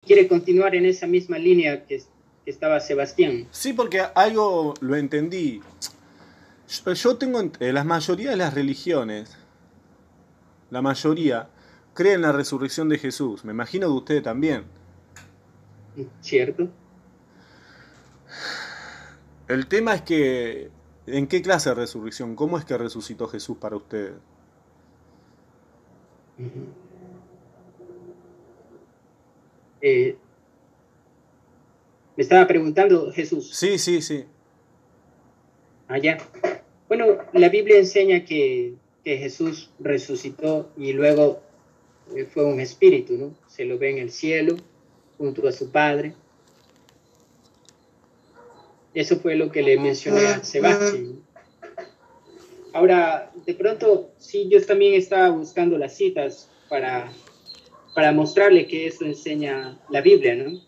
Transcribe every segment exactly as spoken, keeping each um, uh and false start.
quiere continuar en esa misma línea que, que estaba Sebastián. Sí, porque algo lo entendí. Yo, yo tengo eh, la mayoría de las religiones, la mayoría, creen en la resurrección de Jesús. Me imagino que ustedes también. ¿Cierto? El tema es que, ¿en qué clase de resurrección? ¿Cómo es que resucitó Jesús para ustedes? Uh-huh. Eh, me estaba preguntando Jesús. Sí, sí, sí. Allá. Ah, bueno, la Biblia enseña que, que Jesús resucitó y luego eh, fue un espíritu, ¿no? Se lo ve en el cielo junto a su Padre. Eso fue lo que le mencioné a Sebastián. Ahora, de pronto, sí, yo también estaba buscando las citas para, para mostrarle que eso enseña la Biblia, ¿no?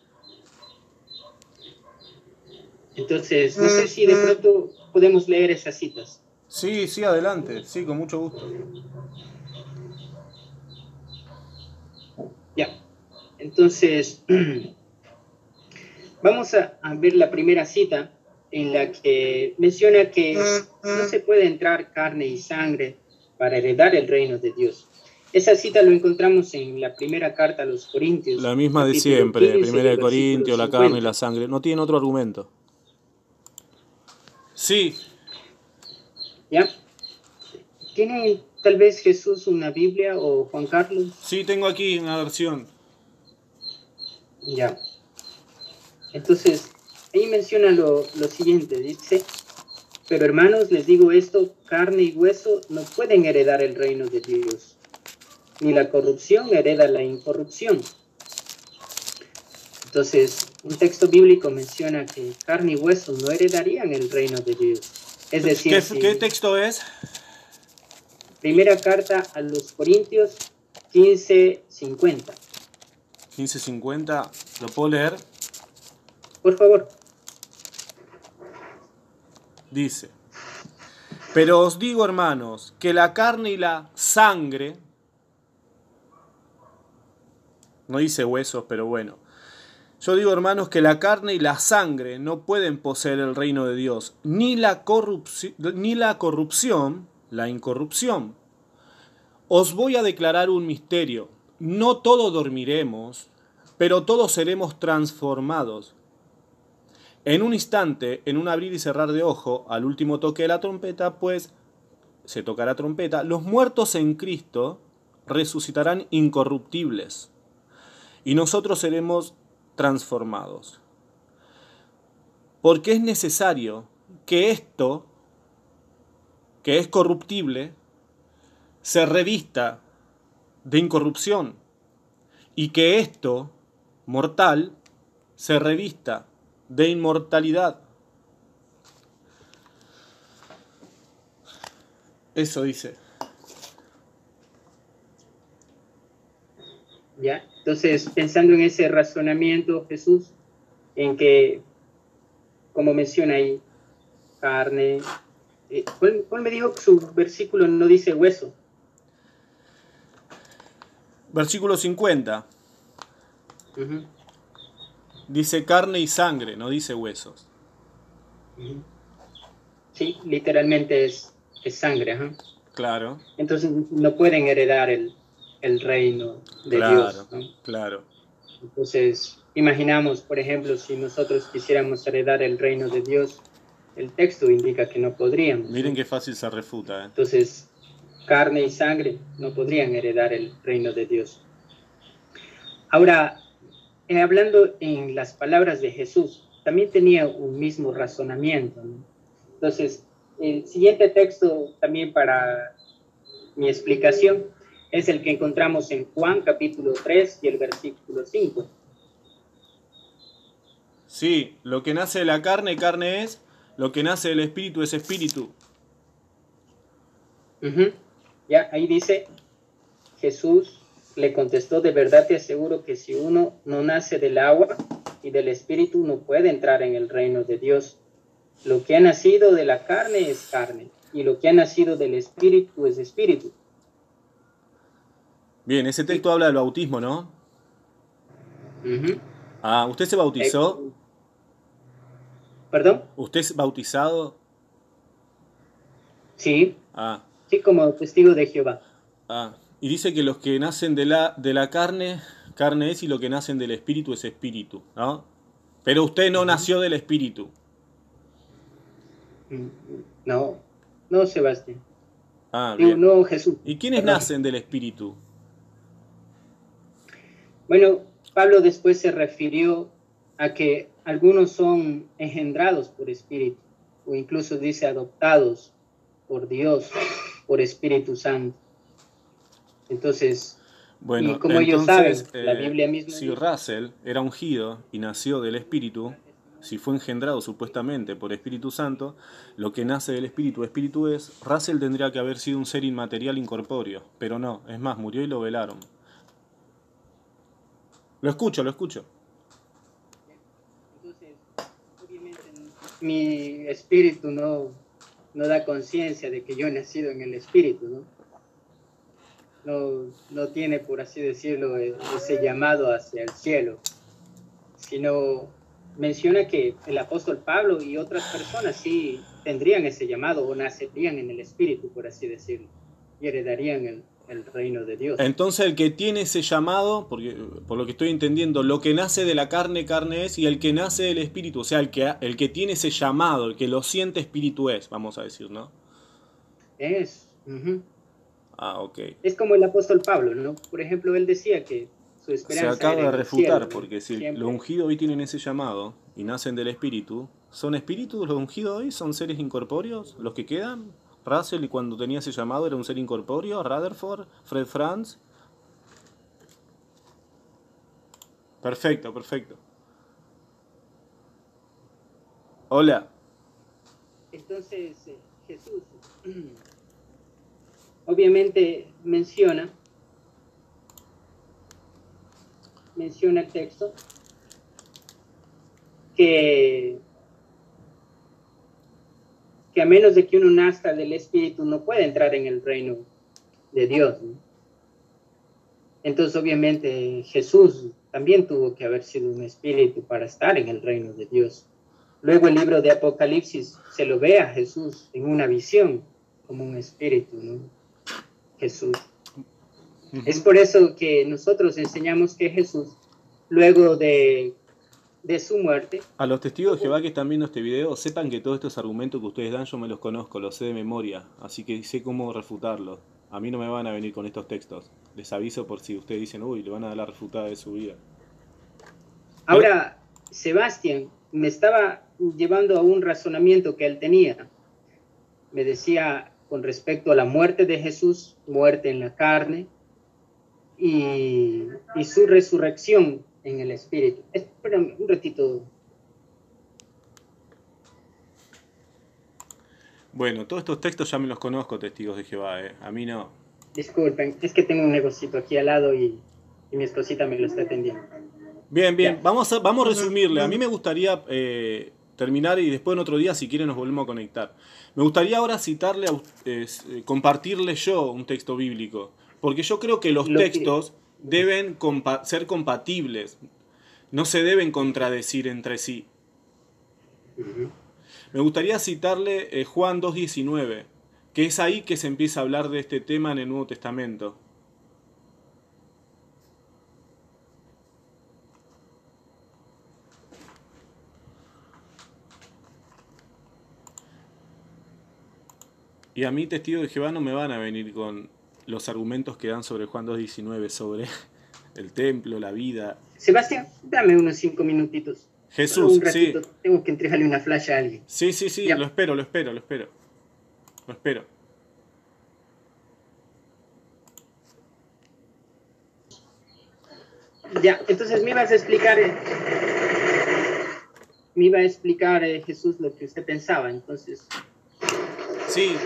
Entonces, no sé si de pronto podemos leer esas citas. Sí, sí, adelante. Sí, con mucho gusto. Ya. Entonces, vamos a, a ver la primera cita en la que menciona que no se puede entrar carne y sangre para heredar el reino de Dios. Esa cita lo encontramos en la primera carta a los Corintios. La misma de siempre, quince, primera de Corintios, la carne y la sangre. No tiene otro argumento. Sí. ¿Ya? ¿Tiene tal vez Jesús una Biblia o Juan Carlos? Sí, tengo aquí una versión. Ya. Entonces, ahí menciona lo, lo siguiente, dice, pero hermanos, les digo esto, carne y hueso no pueden heredar el reino de Dios, ni la corrupción hereda la incorrupción. Entonces, un texto bíblico menciona que carne y hueso no heredarían el reino de Dios. Es decir, ¿Qué, si, ¿qué texto es? Primera carta a los Corintios quince cincuenta. quince cincuenta, ¿lo puedo leer? Por favor. Dice, pero os digo, hermanos, que la carne y la sangre, no dice huesos, pero bueno, yo digo, hermanos, que la carne y la sangre no pueden poseer el reino de Dios, ni la corrupci- ni la corrupción, la incorrupción. Os voy a declarar un misterio. No todos dormiremos, pero todos seremos transformados. En un instante, en un abrir y cerrar de ojo, al último toque de la trompeta, pues se tocará trompeta, los muertos en Cristo resucitarán incorruptibles y nosotros seremos transformados. Porque es necesario que esto, que es corruptible, se revista de incorrupción y que esto, mortal, se revista de inmortalidad. Eso dice. ¿Ya? Entonces, pensando en ese razonamiento, Jesús, en que, como menciona ahí, carne, eh, ¿cuál, ¿cuál me dijo que su versículo no dice hueso? Versículo cincuenta. Uh-huh. Dice carne y sangre, no dice huesos. Uh-huh. Sí, literalmente es, es sangre. Uh-huh. Claro. Entonces no pueden heredar el, el reino de claro, Dios, ¿no? Claro. Entonces, imaginamos, por ejemplo, si nosotros quisiéramos heredar el reino de Dios, el texto indica que no podríamos. Miren ¿no? qué fácil se refuta. ¿eh? Entonces, carne y sangre no podrían heredar el reino de Dios. Ahora, eh, hablando en las palabras de Jesús, también tenía un mismo razonamiento, ¿no? Entonces, el siguiente texto también para mi explicación es el que encontramos en Juan capítulo tres y el versículo cinco. Sí, lo que nace de la carne, carne es, lo que nace del espíritu es espíritu. Uh-huh. Ya, ahí dice, Jesús le contestó, de verdad te aseguro que si uno no nace del agua y del espíritu no puede entrar en el reino de Dios. Lo que ha nacido de la carne es carne y lo que ha nacido del espíritu es espíritu. Bien, ese texto sí. habla del bautismo, ¿no? Ujú. Ah, ¿usted se Eh, bautizó? ¿Perdón? ¿Usted es bautizado? Sí, Ah, sí, como testigo de Jehová. ah. Y dice que los que nacen de la, de la carne, carne es, y lo que nacen del espíritu es espíritu, ¿no? Pero usted no Ujú. nació del espíritu. Mm, No, no, Sebastián. Ah, Digo, bien. no, Jesús, ¿Y quiénes perdón. nacen del espíritu? Bueno, Pablo después se refirió a que algunos son engendrados por espíritu, o incluso dice adoptados por Dios, por Espíritu Santo. Entonces, y Bueno, como ellos entonces, saben, la eh, Biblia misma si dice, Russell era ungido y nació del Espíritu, si fue engendrado supuestamente por Espíritu Santo, lo que nace del Espíritu, Espíritu es, Russell tendría que haber sido un ser inmaterial incorpóreo, pero no, es más, murió y lo velaron. Lo escucho, lo escucho. entonces, obviamente mi espíritu no, no da conciencia de que yo he nacido en el espíritu, ¿no? No, no tiene, por así decirlo, ese llamado hacia el cielo, sino menciona que el apóstol Pablo y otras personas sí tendrían ese llamado o nacerían en el espíritu, por así decirlo, y heredarían el, el reino de Dios. Entonces el que tiene ese llamado, porque por lo que estoy entendiendo, lo que nace de la carne, carne es, y el que nace del espíritu, o sea, el que, el que tiene ese llamado, el que lo siente espíritu es, vamos a decir, ¿no? Es, uh-huh. Ah, ok. Es como el apóstol Pablo, ¿no? Por ejemplo, él decía que su Se esperanza acaba era de en el cielo, refutar, ¿no? porque si los Siempre. ungidos hoy tienen ese llamado y nacen del espíritu, ¿son espíritus los ungidos hoy? ¿Son seres incorpóreos los que quedan? Russell, y cuando tenía ese llamado, era un ser incorpóreo. Rutherford, Fred Franz. Perfecto, perfecto. Hola. Entonces, eh, Jesús obviamente menciona, menciona el texto que, que a menos de que uno nazca del Espíritu no puede entrar en el reino de Dios, ¿no? Entonces, obviamente, Jesús también tuvo que haber sido un espíritu para estar en el reino de Dios. Luego el libro de Apocalipsis se lo ve a Jesús en una visión como un espíritu, ¿no? Jesús. Es por eso que nosotros enseñamos que Jesús, luego de, de su muerte, A los testigos de Jehová que están viendo este video, sepan que todos estos argumentos que ustedes dan yo me los conozco, los sé de memoria, así que sé cómo refutarlos. A mí no me van a venir con estos textos. Les aviso por si ustedes dicen, uy, le van a dar la refutada de su vida. Pero, ahora, Sebastián me estaba llevando a un razonamiento que él tenía. Me decía con respecto a la muerte de Jesús, muerte en la carne, y, y su resurrección en el espíritu. Espérame un ratito. bueno, todos estos textos ya me los conozco, testigos de Jehová, ¿eh? A mí no. Disculpen, es que tengo un negocito aquí al lado y, y mi esposita me lo está atendiendo. Bien, bien, Ya. vamos a, vamos a resumirle. A mí me gustaría eh, terminar y después en otro día, si quieren, nos volvemos a conectar. Me gustaría ahora citarle, a, eh, compartirle yo un texto bíblico, porque yo creo que los Lo que, textos deben compa ser compatibles, no se deben contradecir entre sí. uh-huh. Me gustaría citarle eh, Juan dos diecinueve, que es ahí que se empieza a hablar de este tema en el Nuevo Testamento. Y a mí, testigos de Jehová, no me van a venir con los argumentos que dan sobre Juan dos diecinueve, sobre el templo, la vida. Sebastián, dame unos cinco minutitos. Solo Jesús, un sí. ratito. Tengo que entregarle una flash a alguien. Sí, sí, sí, lo Ya. espero, lo espero, lo espero. Lo espero. Ya, entonces me ibas a explicar, eh, me iba a explicar eh, Jesús lo que usted pensaba, entonces. Sí.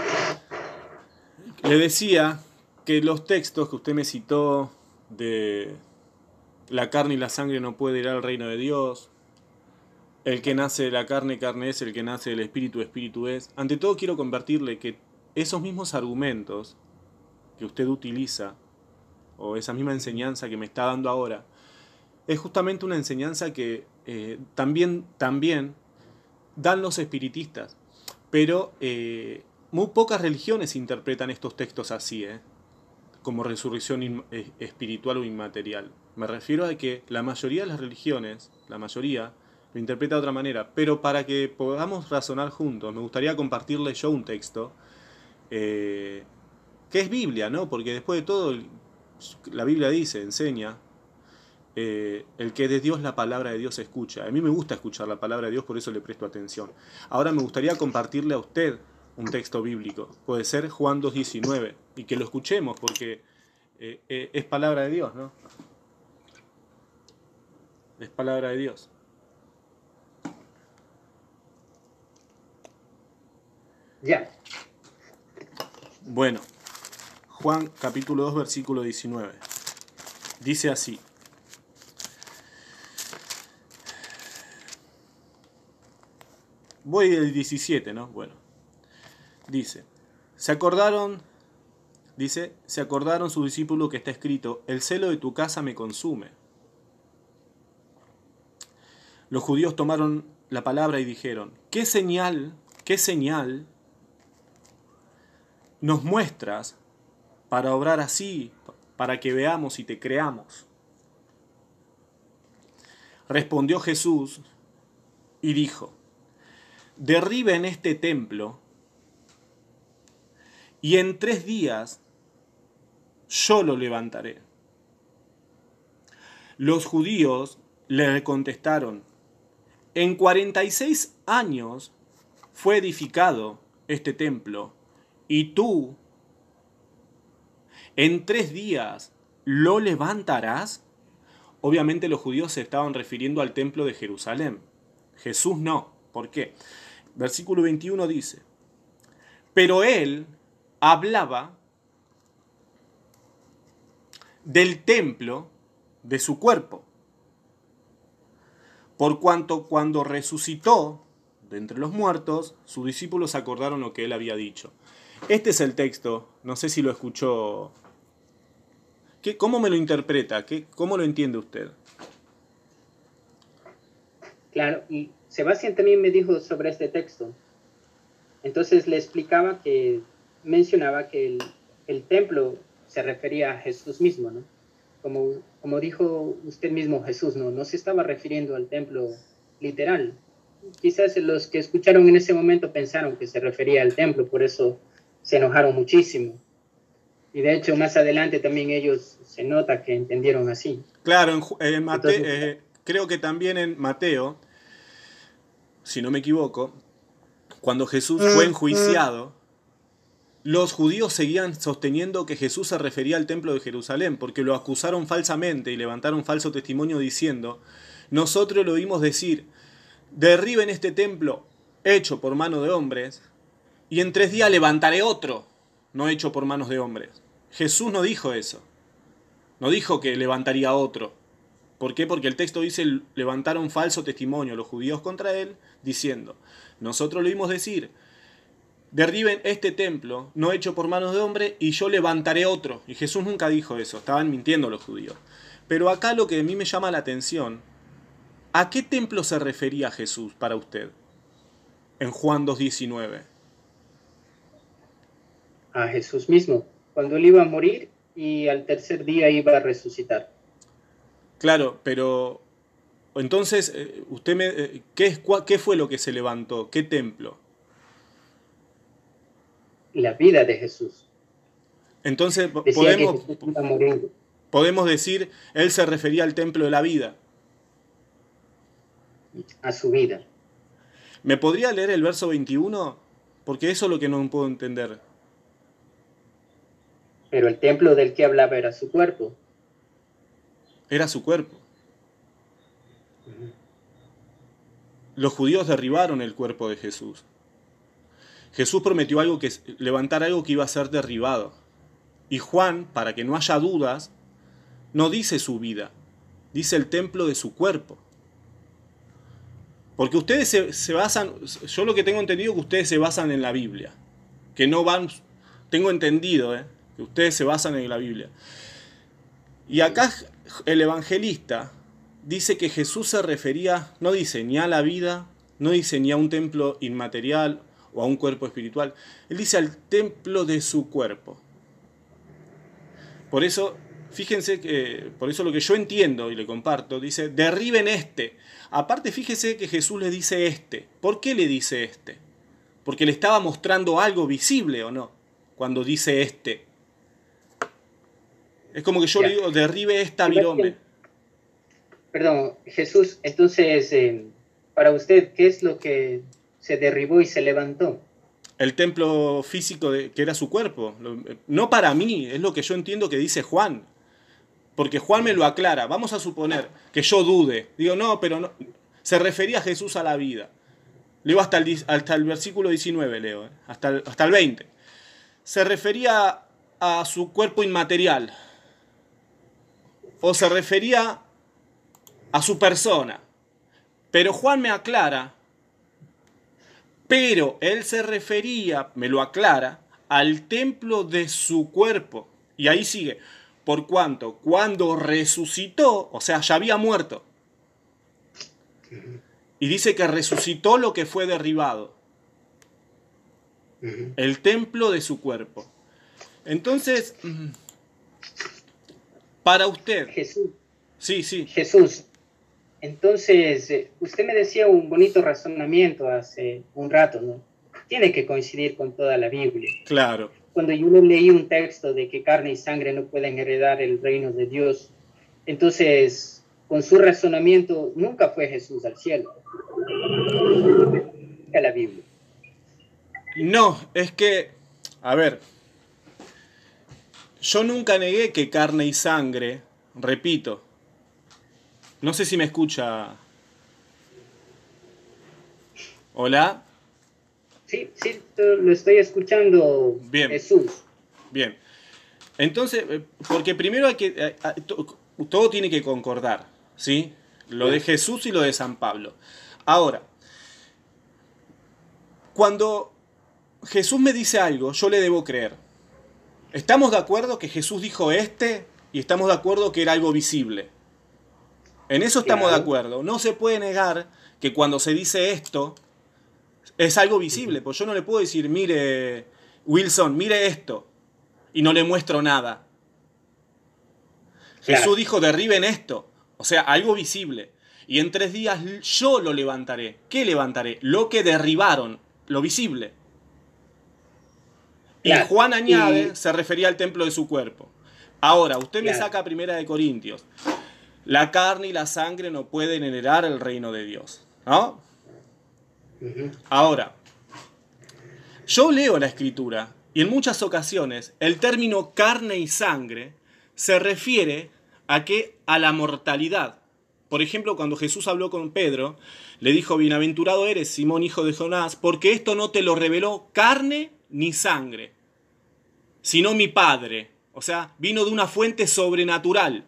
Le decía que los textos que usted me citó de la carne y la sangre no puede ir al reino de Dios, el que nace de la carne, carne es, el que nace del espíritu, espíritu es. Ante todo quiero convertirle que esos mismos argumentos que usted utiliza, o esa misma enseñanza que me está dando ahora, es justamente una enseñanza que eh, también, también dan los espiritistas, pero eh, muy pocas religiones interpretan estos textos así, ¿eh? Como resurrección in, eh, espiritual o inmaterial. Me refiero a que la mayoría de las religiones, la mayoría, lo interpreta de otra manera, pero para que podamos razonar juntos, me gustaría compartirle yo un texto eh, que es Biblia, ¿no? Porque después de todo, la Biblia dice, enseña, eh, el que de Dios la palabra de Dios escucha. A mí me gusta escuchar la palabra de Dios, por eso le presto atención. Ahora me gustaría compartirle a usted un texto bíblico. Puede ser Juan dos diecinueve, y que lo escuchemos porque eh, eh, es palabra de Dios, ¿no? Es palabra de Dios. Ya. Bueno, Juan capítulo dos, versículo diecinueve. Dice así. Voy del diecisiete, ¿no? Bueno. Dice, se acordaron, dice, se acordaron sus discípulos que está escrito, el celo de tu casa me consume. Los judíos tomaron la palabra y dijeron, ¿qué señal, qué señal nos muestras para obrar así, para que veamos y te creamos? Respondió Jesús y dijo, derriben este templo y en tres días yo lo levantaré. Los judíos le contestaron, en cuarenta y seis años fue edificado este templo y tú en tres días lo levantarás. Obviamente los judíos se estaban refiriendo al templo de Jerusalén. Jesús no. ¿Por qué? Versículo veintiuno dice, pero él hablaba del templo de su cuerpo, por cuanto cuando resucitó de entre los muertos, sus discípulos acordaron lo que él había dicho. Este es el texto, no sé si lo escuchó. ¿Qué, ¿Cómo me lo interpreta? ¿Qué, ¿Cómo lo entiende usted? Claro, y Sebastián también me dijo sobre este texto. Entonces le explicaba que mencionaba que el, el templo se refería a Jesús mismo, ¿no? Como, como dijo usted mismo, Jesús, ¿no? No se estaba refiriendo al templo literal. Quizás los que escucharon en ese momento pensaron que se refería al templo, por eso se enojaron muchísimo. Y de hecho, más adelante también ellos se nota que entendieron así. Claro, en, en Mateo, eh, creo que también en Mateo, si no me equivoco, cuando Jesús fue enjuiciado, los judíos seguían sosteniendo que Jesús se refería al templo de Jerusalén, porque lo acusaron falsamente y levantaron falso testimonio diciendo, nosotros lo oímos decir, derriben este templo hecho por mano de hombres, y en tres días levantaré otro, no hecho por manos de hombres. Jesús no dijo eso, no dijo que levantaría otro. ¿Por qué? Porque el texto dice, levantaron falso testimonio los judíos contra él, diciendo, nosotros lo oímos decir, derriben este templo, no hecho por manos de hombre, y yo levantaré otro. Y Jesús nunca dijo eso, estaban mintiendo los judíos. Pero acá lo que a mí me llama la atención, ¿a qué templo se refería Jesús para usted? En Juan dos diecinueve. A Jesús mismo, cuando él iba a morir y al tercer día iba a resucitar. Claro, pero entonces, usted me, ¿qué, ¿qué fue lo que se levantó? ¿Qué templo? La vida de Jesús. Entonces Decía podemos, que Jesús iba a morir. podemos decir, él se refería al templo de la vida. A su vida. ¿Me podría leer el verso veintiuno? Porque eso es lo que no puedo entender. Pero el templo del que hablaba era su cuerpo. Era su cuerpo. Uh-huh. Los judíos derribaron el cuerpo de Jesús. Jesús prometió algo que, levantar algo que iba a ser derribado. Y Juan, para que no haya dudas, no dice su vida, dice el templo de su cuerpo. Porque ustedes se, se basan, yo lo que tengo entendido es que ustedes se basan en la Biblia. Que no van, tengo entendido, ¿eh? que ustedes se basan en la Biblia. Y acá el evangelista dice que Jesús se refería, no dice ni a la vida, no dice ni a un templo inmaterial o a un cuerpo espiritual. Él dice al templo de su cuerpo. Por eso, fíjense que, por eso lo que yo entiendo y le comparto, dice, derriben este. Aparte, fíjese que Jesús le dice este. ¿Por qué le dice este? Porque le estaba mostrando algo visible, ¿o no? Cuando dice este. Es como que yo Ya. le digo, derribe esta virome. Perdón, Jesús, entonces, eh, para usted, ¿qué es lo que se derribó y se levantó? El templo físico de, que era su cuerpo. No para mí, es lo que yo entiendo que dice Juan. Porque Juan me lo aclara. Vamos a suponer que yo dude. Digo, no, pero no. Se refería a Jesús a la vida. Leo hasta el, hasta el versículo diecinueve, leo, ¿eh? hasta, el, hasta el veinte. Se refería a su cuerpo inmaterial. O se refería a su persona. Pero Juan me aclara, pero él se refería, me lo aclara, al templo de su cuerpo. Y ahí sigue, por cuanto, cuando resucitó, o sea, ya había muerto. Y dice que resucitó lo que fue derribado. El templo de su cuerpo. Entonces, para usted... Jesús. Sí, sí. Jesús. Entonces, eh, usted me decía un bonito razonamiento hace un rato, ¿no? Tiene que coincidir con toda la Biblia. Claro. Cuando yo leí un texto de que carne y sangre no pueden heredar el reino de Dios, entonces, con su razonamiento, nunca fue Jesús al cielo. A la Biblia. No, es que, a ver, yo nunca negué que carne y sangre, repito, no sé si me escucha. ¿Hola? Sí, sí, lo estoy escuchando. Bien. Jesús. Bien. Entonces, porque primero hay que, todo tiene que concordar, ¿sí? Lo de Jesús y lo de San Pablo. Ahora, cuando Jesús me dice algo, yo le debo creer. ¿Estamos de acuerdo que Jesús dijo este y estamos de acuerdo que era algo visible? En eso estamos Claro. de acuerdo. No se puede negar que cuando se dice esto es algo visible. Pues yo no le puedo decir, mire, Wilson, mire esto, y no le muestro nada. Claro. Jesús dijo, derriben esto. O sea, algo visible. Y en tres días yo lo levantaré. ¿Qué levantaré? Lo que derribaron, lo visible. Claro. Y Juan añade, Y... se refería al templo de su cuerpo. Ahora, usted Claro. me saca Primera de Corintios. La carne y la sangre no pueden heredar el reino de Dios, ¿no? Uh-huh. Ahora, yo leo la Escritura y en muchas ocasiones el término carne y sangre se refiere a qué? A la mortalidad. Por ejemplo, cuando Jesús habló con Pedro, le dijo, bienaventurado eres, Simón, hijo de Jonás, porque esto no te lo reveló carne ni sangre, sino mi Padre. O sea, vino de una fuente sobrenatural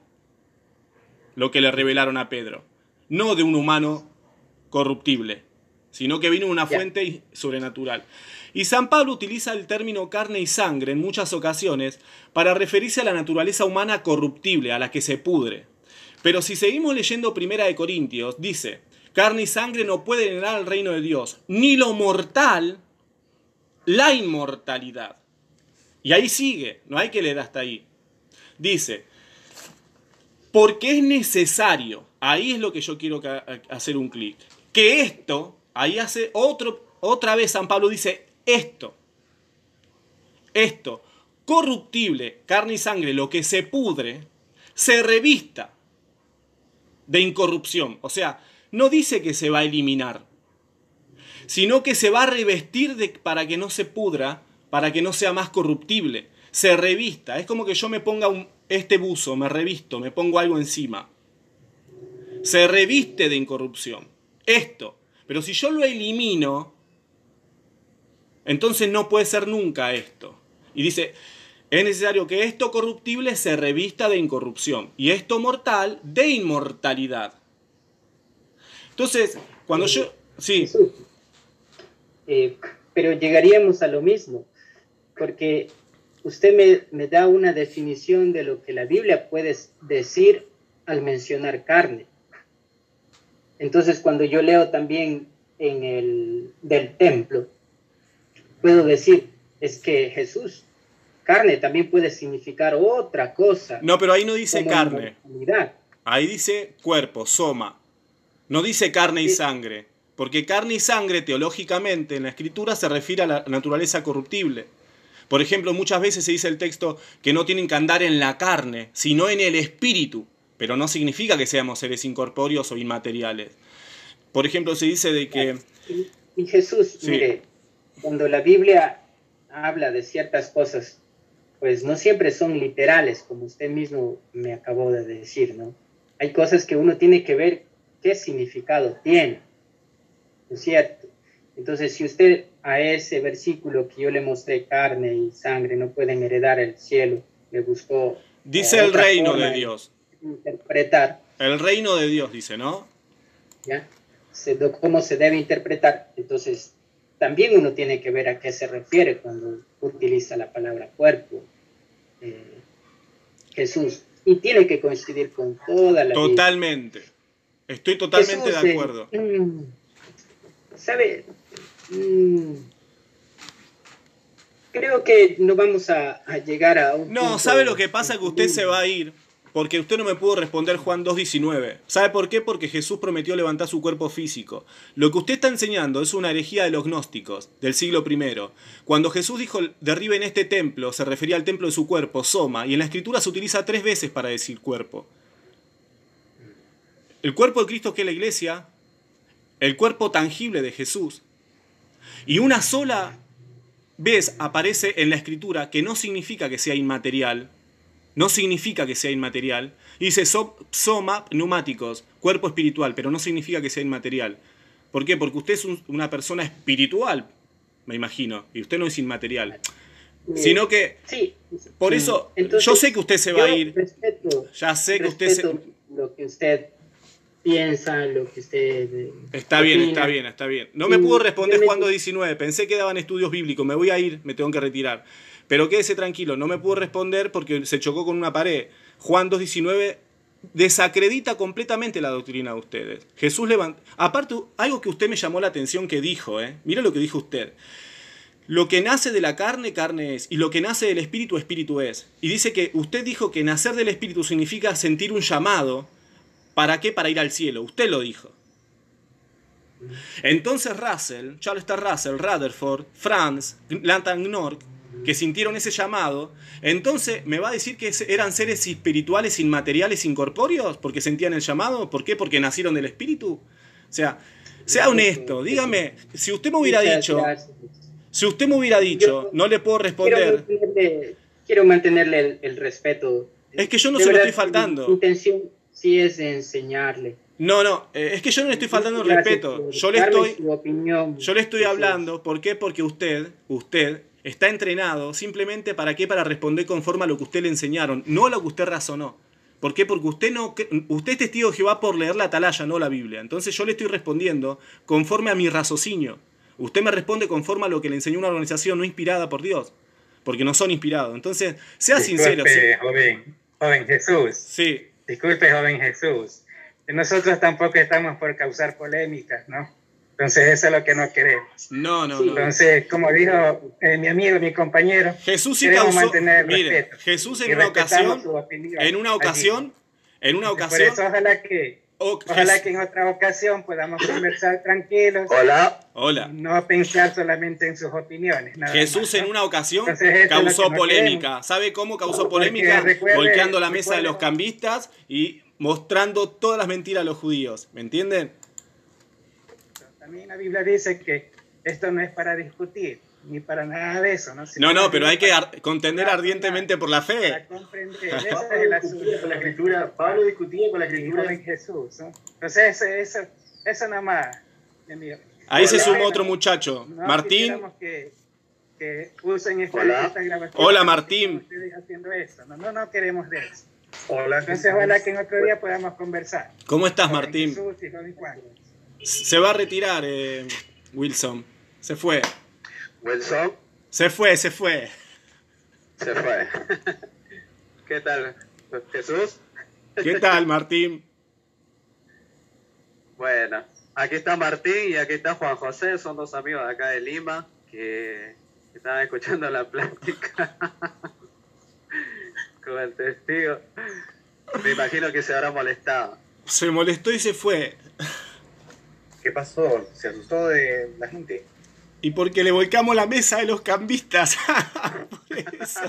lo que le revelaron a Pedro. No de un humano corruptible, sino que vino de una fuente yeah. sobrenatural. Y San Pablo utiliza el término carne y sangre en muchas ocasiones para referirse a la naturaleza humana corruptible, a la que se pudre. Pero si seguimos leyendo Primera de Corintios, dice, carne y sangre no pueden heredar al reino de Dios, ni lo mortal, la inmortalidad. Y ahí sigue, no hay que leer hasta ahí. Dice, porque es necesario, ahí es lo que yo quiero hacer un clic, que esto, ahí hace otro, otra vez San Pablo dice, esto, esto, corruptible, carne y sangre, lo que se pudre, se revista de incorrupción. O sea, no dice que se va a eliminar, sino que se va a revestir de, para que no se pudra, para que no sea más corruptible. Se revista. Es como que yo me ponga un, este buzo, me revisto, me pongo algo encima. Se reviste de incorrupción. Esto. Pero si yo lo elimino, entonces no puede ser nunca esto. Y dice, es necesario que esto corruptible se revista de incorrupción. Y esto mortal de inmortalidad. Entonces, cuando eh, yo... Sí. Jesús, eh, pero llegaríamos a lo mismo. Porque usted me, me da una definición de lo que la Biblia puede decir al mencionar carne. Entonces, cuando yo leo también en el del templo, puedo decir, es que Jesús, carne también puede significar otra cosa. No, pero ahí no dice como carne. inmortalidad. Ahí dice cuerpo, soma. No dice carne y Sí. sangre. Porque carne y sangre, teológicamente, en la escritura se refiere a la naturaleza corruptible. Por ejemplo, muchas veces se dice el texto que no tienen que andar en la carne, sino en el espíritu. Pero no significa que seamos seres incorpóreos o inmateriales. Por ejemplo, se dice de que... Y, y Jesús, Sí. mire, cuando la Biblia habla de ciertas cosas, pues no siempre son literales, como usted mismo me acabó de decir, ¿no? Hay cosas que uno tiene que ver qué significado tiene, ¿no es cierto? Entonces, si usted a ese versículo que yo le mostré, carne y sangre no pueden heredar el cielo, le buscó Dice el otra reino forma de Dios. interpretar, El reino de Dios, dice, ¿no? ¿ya? Se, cómo se debe interpretar. Entonces, también uno tiene que ver a qué se refiere cuando utiliza la palabra cuerpo, eh, Jesús, y tiene que coincidir con toda la Biblia. Totalmente. Estoy totalmente Jesús, de acuerdo. Eh, mm, ¿sabe? Mm, creo que no vamos a, a llegar a un No, punto ¿sabe lo que pasa? en Que usted común. se va a ir porque usted no me pudo responder Juan dos diecinueve. ¿Sabe por qué? Porque Jesús prometió levantar su cuerpo físico. Lo que usted está enseñando es una herejía de los gnósticos del siglo primero. Cuando Jesús dijo derriben este templo, se refería al templo de su cuerpo, soma, y en la escritura se utiliza tres veces para decir cuerpo. El cuerpo de Cristo, que es la iglesia, el cuerpo tangible de Jesús, y una sola vez aparece en la escritura que no significa que sea inmaterial, no significa que sea inmaterial, dice soma pneumáticos, cuerpo espiritual, pero no significa que sea inmaterial. ¿Por qué? Porque usted es un, una persona espiritual, me imagino, y usted no es inmaterial. Eh, Sino que, sí, por eso, entonces, yo sé que usted se va a ir, respeto, ya sé que usted respeto se... lo que usted piensa, lo que usted eh, Está bien, opina. está bien, está bien. No me pudo responder Yo me- Juan dos diecinueve, pensé que daban estudios bíblicos, me voy a ir, me tengo que retirar. Pero quédese tranquilo, no me pudo responder porque se chocó con una pared. Juan dos diecinueve desacredita completamente la doctrina de ustedes. Jesús levantó... Aparte, algo que usted me llamó la atención que dijo, ¿eh? Mire lo que dijo usted. Lo que nace de la carne, carne es, y lo que nace del espíritu, espíritu es. Y dice que usted dijo que nacer del espíritu significa sentir un llamado. ¿Para qué? Para ir al cielo. Usted lo dijo. Entonces Russell, Charles T. Russell, Rutherford, Franz, Lantan-Knork, que sintieron ese llamado, entonces me va a decir que eran seres espirituales, inmateriales, incorpóreos, porque sentían el llamado. ¿Por qué? Porque nacieron del espíritu. O sea, sea honesto, dígame, si usted me hubiera Muchas dicho, gracias. si usted me hubiera dicho, Yo no le puedo quiero responder, mantenerle, quiero mantenerle el, el respeto. es que yo no De se lo verdad, estoy faltando. Mi intención sí es de enseñarle. No, no, eh, es que yo no le estoy faltando el Gracias respeto. por Yo le darme estoy, su opinión, yo le estoy Jesús. hablando, ¿por qué? Porque usted, usted está entrenado simplemente para qué, para responder conforme a lo que usted le enseñaron, no a lo que usted razonó. ¿Por qué? Porque usted no, usted es testigo de Jehová por leer la atalaya, no la Biblia. Entonces yo le estoy respondiendo conforme a mi raciocinio. Usted me responde conforme a lo que le enseñó una organización no inspirada por Dios, porque no son inspirados. Entonces, sea sincero. Disculpe, ¿Sí? joven, joven Jesús. Sí. Disculpe, joven Jesús. Nosotros tampoco estamos por causar polémicas, ¿no? Entonces eso es lo que no queremos. No, no, Sí. no. Entonces, como dijo eh, mi amigo, mi compañero, Jesús sí queremos causó, mantener el mire, respeto. Jesús en Y una respetamos ocasión, su opinión. en una Allí. ocasión, en una Por ocasión, eso ojalá que, o- ojalá Jes- que en otra ocasión podamos conversar tranquilos. Hola. hola, Y no pensar solamente en sus opiniones. Nada Jesús más, en ¿no? una ocasión Entonces, eso es lo causó que no polémica. queremos. ¿Sabe cómo causó Porque polémica? recuerde- Volteando la mesa de recuerde- los cambistas y mostrando todas las mentiras a los judíos. ¿Me entienden? También la Biblia dice que esto no es para discutir, ni para nada de eso, ¿no? Sino No, no, más pero bien hay que para- ar- contender para- ardientemente por la para fe. comprender. Ese es el Pablo asunto. discutía con la escritura, Pablo discutía con la Y escritura. joven Jesús, ¿no? Entonces, eso, eso, eso nada más, mi amigo. Ahí se Hola. sumó otro muchacho. No Martín. quisiéramos que, que usen esta, Hola. esta grabación. Hola, Martín. Ustedes haciendo eso. No, no, no queremos de eso. Hola. Entonces, ojalá que en otro día podamos conversar. ¿Cómo estás, Joven Martín? Jesús y joven Juan. Se va a retirar, eh, Wilson. Se fue. Wilson Se fue, se fue. se fue. ¿Qué tal, Jesús? ¿Qué tal, Martín? Bueno, aquí está Martín y aquí está Juan José, son dos amigos de acá de Lima que estaban escuchando la plática con el testigo. Me imagino que se habrá molestado. Se molestó y se fue. ¿Qué pasó? ¿Se asustó de la gente? Y porque le volcamos la mesa de los cambistas. Por eso.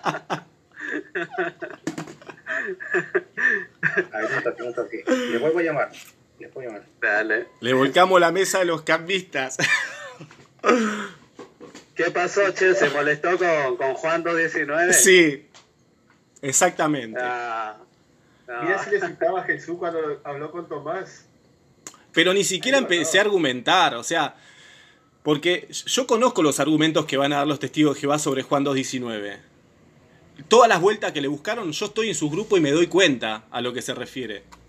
A ver, un toque, un toque. Les vuelvo a llamar. Les puedo llamar. Dale. Le volcamos la mesa de los cambistas. ¿Qué pasó, che? ¿Se molestó con, con Juan dos diecinueve? Sí, exactamente. Ah, no. Mira si le citaba a Jesús cuando habló con Tomás. Pero ni siquiera Ahí va, empecé no. a argumentar, o sea, porque yo conozco los argumentos que van a dar los testigos de Jehová sobre Juan dos diecinueve. Todas las vueltas que le buscaron, yo estoy en su grupo y me doy cuenta a lo que se refiere.